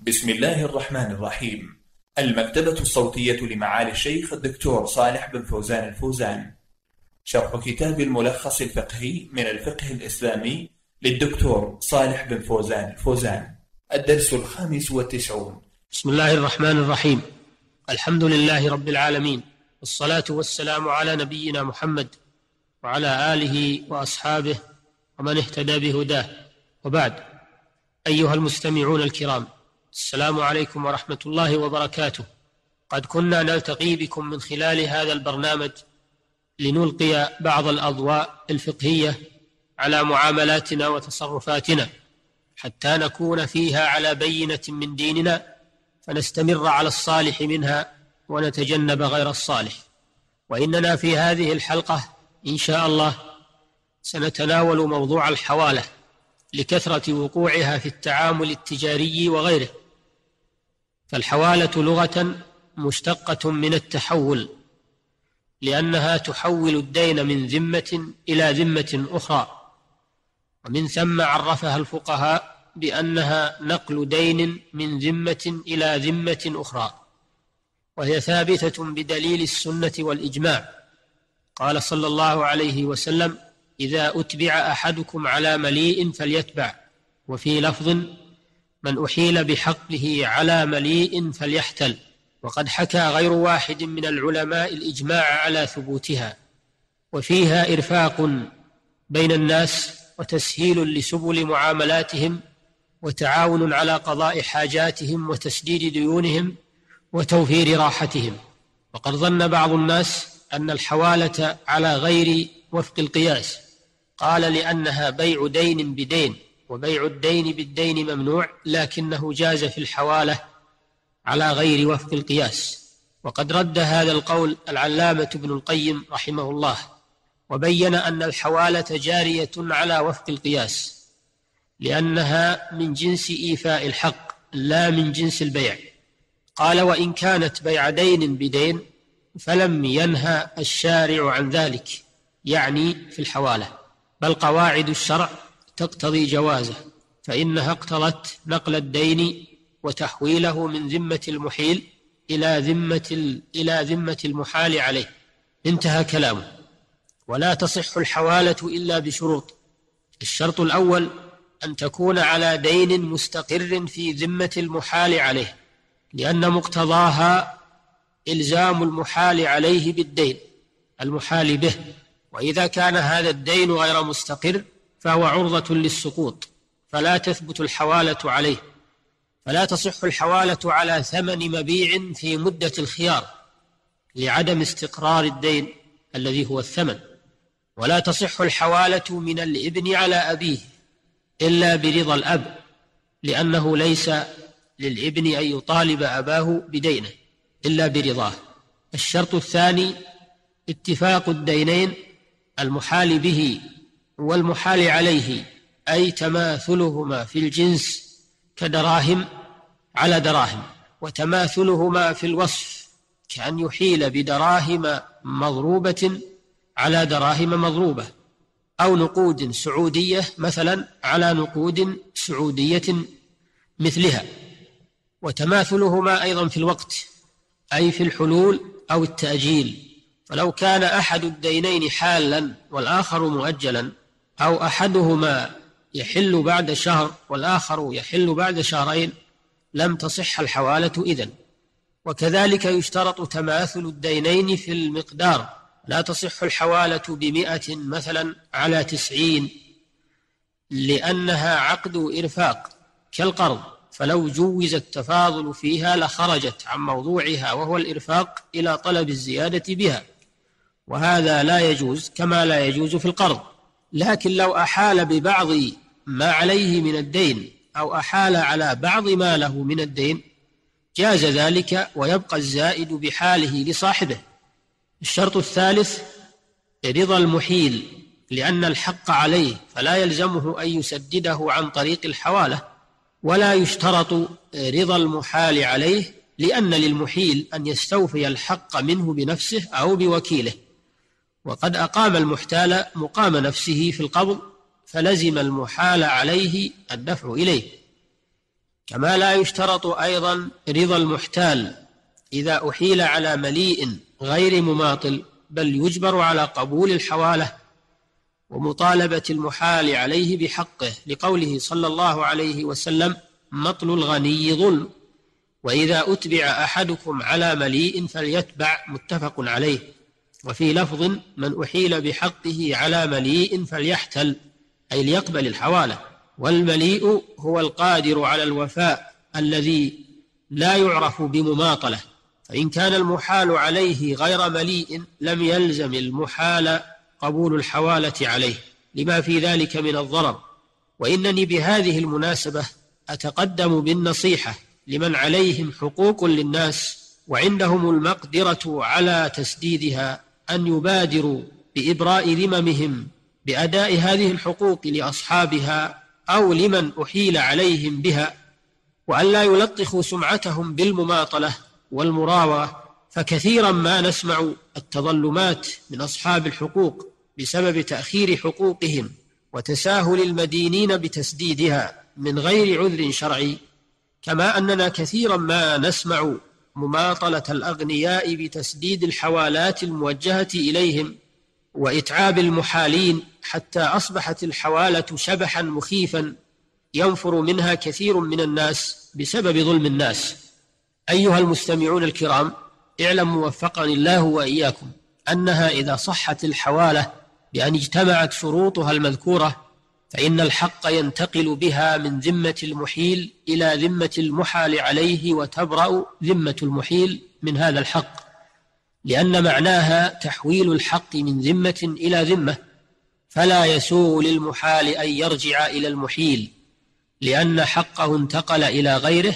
بسم الله الرحمن الرحيم. المكتبة الصوتية لمعالي الشيخ الدكتور صالح بن فوزان الفوزان. شرح كتاب الملخص الفقهي من الفقه الإسلامي للدكتور صالح بن فوزان الفوزان. الدرس 95. بسم الله الرحمن الرحيم. الحمد لله رب العالمين، والصلاة والسلام على نبينا محمد وعلى آله وأصحابه ومن اهتدى بهداه، وبعد. أيها المستمعون الكرام، السلام عليكم ورحمة الله وبركاته. قد كنا نلتقي بكم من خلال هذا البرنامج لنلقي بعض الأضواء الفقهية على معاملاتنا وتصرفاتنا، حتى نكون فيها على بينة من ديننا، فنستمر على الصالح منها ونتجنب غير الصالح. وإننا في هذه الحلقة إن شاء الله سنتناول موضوع الحوالة لكثرة وقوعها في التعامل التجاري وغيره. فالحوالة لغة مشتقة من التحول، لأنها تحول الدين من ذمة إلى ذمة أخرى، ومن ثم عرفها الفقهاء بأنها نقل دين من ذمة إلى ذمة أخرى، وهي ثابتة بدليل السنة والإجماع. قال صلى الله عليه وسلم: إذا أتبع أحدكم على مليء فليتبع، وفي لفظ: من أحيل بحقه على مليء فليحتل. وقد حكى غير واحد من العلماء الإجماع على ثبوتها، وفيها إرفاق بين الناس وتسهيل لسبل معاملاتهم، وتعاون على قضاء حاجاتهم وتسديد ديونهم وتوفير راحتهم. وقد ظن بعض الناس أن الحوالة على غير وفق القياس، قال لأنها بيع دين بدين، وبيع الدين بالدين ممنوع، لكنه جاز في الحوالة على غير وفق القياس. وقد رد هذا القول العلامة ابن القيم رحمه الله، وبين أن الحوالة جارية على وفق القياس، لأنها من جنس إيفاء الحق لا من جنس البيع. قال: وإن كانت بيع دين بدين فلم ينهى الشارع عن ذلك، يعني في الحوالة، بل قواعد الشرع تقتضي جوازه، فإنها اقتضت نقل الدين وتحويله من ذمة المحيل إلى ذمة المحال عليه. انتهى كلامه. ولا تصح الحوالة إلا بشروط. الشرط الأول أن تكون على دين مستقر في ذمة المحال عليه، لأن مقتضاها إلزام المحال عليه بالدين المحال به، وإذا كان هذا الدين غير مستقر فهو عرضة للسقوط، فلا تثبت الحوالة عليه. فلا تصح الحوالة على ثمن مبيع في مدة الخيار، لعدم استقرار الدين الذي هو الثمن. ولا تصح الحوالة من الابن على أبيه إلا برضا الأب، لأنه ليس للابن أن يطالب أباه بدينه إلا برضاه. الشرط الثاني اتفاق الدينين المحال به والمحال عليه، أي تماثلهما في الجنس كدراهم على دراهم، وتماثلهما في الوصف كأن يحيل بدراهم مضروبة على دراهم مضروبة، أو نقود سعودية مثلا على نقود سعودية مثلها. وتماثلهما أيضا في الوقت، أي في الحلول أو التأجيل. فلو كان أحد الدينين حالا والآخر مؤجلا، أو أحدهما يحل بعد شهر والآخر يحل بعد شهرين، لم تصح الحوالة إذن. وكذلك يشترط تماثل الدينين في المقدار. لا تصح الحوالة ب100 مثلا على 90، لأنها عقد إرفاق كالقرض، فلو جوز التفاضل فيها لخرجت عن موضوعها وهو الإرفاق إلى طلب الزيادة بها، وهذا لا يجوز كما لا يجوز في القرض. لكن لو أحال ببعض ما عليه من الدين أو أحال على بعض ما له من الدين جاز ذلك، ويبقى الزائد بحاله لصاحبه. الشرط الثالث رضا المحيل، لأن الحق عليه فلا يلزمه أن يسدده عن طريق الحوالة، ولا يشترط رضا المحال عليه، لأن للمحيل أن يستوفي الحق منه بنفسه أو بوكيله، وقد أقام المحتال مقام نفسه في القبض، فلزم المحال عليه الدفع إليه. كما لا يشترط أيضا رضا المحتال إذا أحيل على مليء غير مماطل، بل يجبر على قبول الحوالة ومطالبة المحال عليه بحقه، لقوله صلى الله عليه وسلم: مطل الغني ظلم، وإذا أتبع أحدكم على مليء فليتبع، متفق عليه. وفي لفظ: من أحيل بحقه على مليء فليحتل، أي ليقبل الحوالة. والمليء هو القادر على الوفاء الذي لا يعرف بمماطلة، فإن كان المحال عليه غير مليء لم يلزم المحال قبول الحوالة عليه لما في ذلك من الضرر. وإنني بهذه المناسبة أتقدم بالنصيحة لمن عليهم حقوق للناس وعندهم المقدرة على تسديدها أن يبادروا بإبراء ذممهم بأداء هذه الحقوق لأصحابها أو لمن أحيل عليهم بها، وأن لا يلطخوا سمعتهم بالمماطلة والمراوغة، فكثيرا ما نسمع التظلمات من أصحاب الحقوق بسبب تأخير حقوقهم وتساهل المدينين بتسديدها من غير عذر شرعي، كما أننا كثيرا ما نسمع مماطلة الأغنياء بتسديد الحوالات الموجهة إليهم وإتعاب المحالين، حتى أصبحت الحوالة شبحا مخيفا ينفر منها كثير من الناس بسبب ظلم الناس. أيها المستمعون الكرام، اعلموا وفقني الله وإياكم أنها إذا صحت الحوالة بأن اجتمعت شروطها المذكورة فإن الحق ينتقل بها من ذمة المحيل إلى ذمة المحال عليه، وتبرأ ذمة المحيل من هذا الحق، لأن معناها تحويل الحق من ذمة إلى ذمة، فلا يسوغ للمحال أن يرجع إلى المحيل لأن حقه انتقل إلى غيره،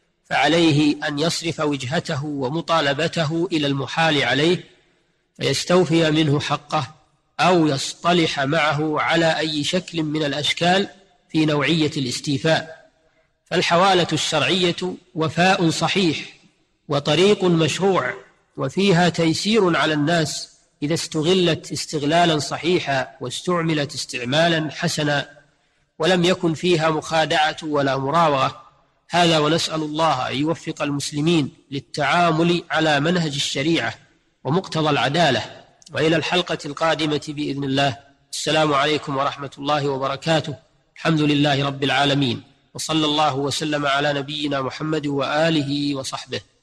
فعليه أن يصرف وجهته ومطالبته إلى المحال عليه فيستوفي منه حقه، أو يصطلح معه على أي شكل من الأشكال في نوعية الاستيفاء. فالحوالة الشرعية وفاء صحيح وطريق مشروع، وفيها تيسير على الناس إذا استغلت استغلالا صحيحا واستعملت استعمالا حسنا، ولم يكن فيها مخادعة ولا مراوغة. هذا، ونسأل الله أن يوفق المسلمين للتعامل على منهج الشريعة ومقتضى العدالة. وإلى الحلقة القادمة بإذن الله. السلام عليكم ورحمة الله وبركاته. الحمد لله رب العالمين، وصلى الله وسلم على نبينا محمد وآله وصحبه.